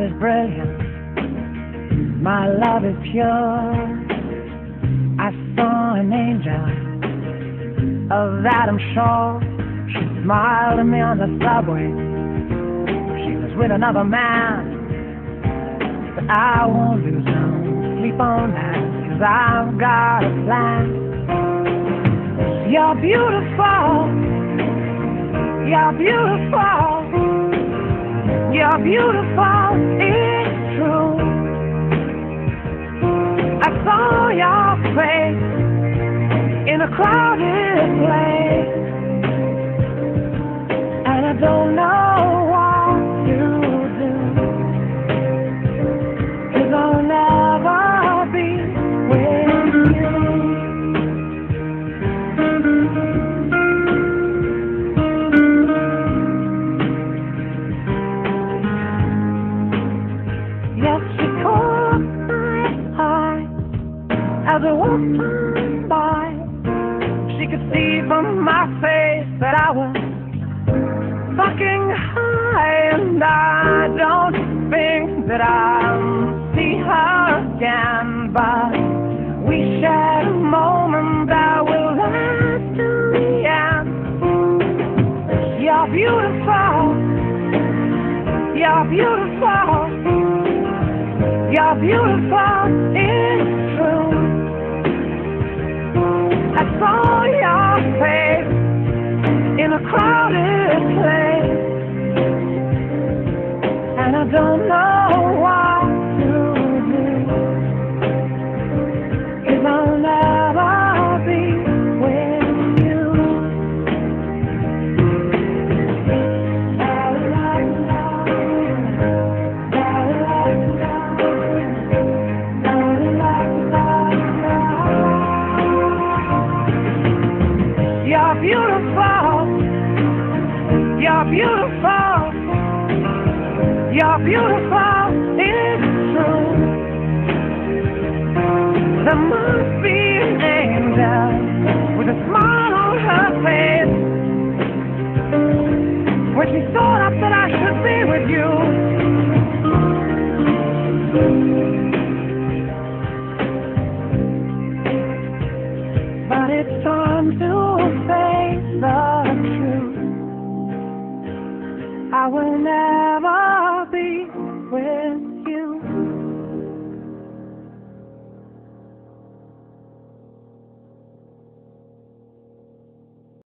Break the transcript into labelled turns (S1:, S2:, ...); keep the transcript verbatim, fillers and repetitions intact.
S1: is brilliant, my love is pure. I saw an angel, of that I'm sure. She smiled at me on the subway. She was with another man, but I won't lose no sleep on that, 'cause I've got a plan. You're beautiful, you're beautiful, you're beautiful, it's true. I saw your face in a crowded place, and I don't know what to do, 'cause I'll never be with you. Yes, she caught my eye as I walked on by. She could see from my face that I was fucking high, and I don't think that I'll see her again, but we shared a moment that will last till the end. You're beautiful, you're beautiful, you're beautiful, it's true. I saw your face in a crowded place, and I don't know what to do, 'cause I'll never be with you. You're beautiful, you're beautiful, you're beautiful.